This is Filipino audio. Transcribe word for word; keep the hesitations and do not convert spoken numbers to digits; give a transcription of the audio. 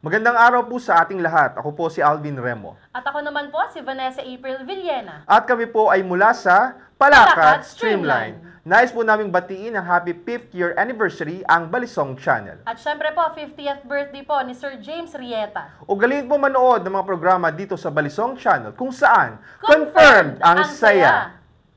Magandang araw po sa ating lahat. Ako po si Alvin Remo. At ako naman po si Vanessa April Villena. At kami po ay mula sa Palakat Streamline. Nais po naming batiin ang happy fifth year anniversary ang Balisong Channel. At syempre po, fiftieth birthday po ni Sir James Rieta. Ugaliin po manood ng mga programa dito sa Balisong Channel kung saan confirmed ang saya.